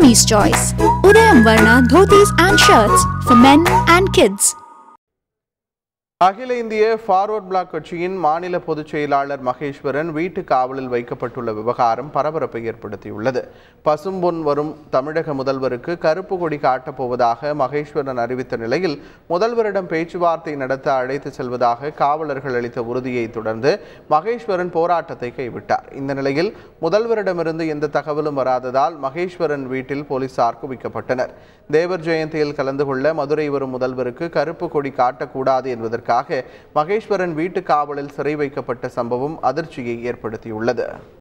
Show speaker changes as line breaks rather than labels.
Mommy's Choice. Udayam Varna dhotis and shirts for men and kids.
அகில இந்திய forward black கட்சியின் மாநில பொதுச் செயலாளர் மகேஸ்வரன் வீட்டு காவலில் வைக்கப்பட்டுள்ள விவகாரம் பரபரப்பை ஏற்படுத்தியுள்ளது. பசும்பொன் வரும் தமிழக முதல்வருக்கு கருப்பு கொடி காட்டப்போவதாக மகேஸ்வரன் அறிவித்த நிலையில் முதல்வரிடம் பேச்சுவார்த்தை நடத்த அழைத்து செல்வதாக காவலர்கள் அளித்த உறுதியை தொடர்ந்து மகேஸ்வரன் போராட்டத்தை கைவிட்டார். இந்த நிலையில் முதல்வரிடமிருந்து எந்த தகவலும் வராததால் மகேஸ்வரன் வீட்டில் போலீசார் குவிக்கப்பட்டனர். தேவர் ஜெயந்தியில் கலந்து கொள்ள மதுரை வரும் முதல்வருக்கு கருப்பு கொடி காட்டக்கூடாது என்பதற்கு மகேஸ்வரன் வீட்டு காவலில் சிறை வைக்கப்பட்ட சம்பவம் அதிர்ச்சியை ஏற்படுத்தியுள்ளது.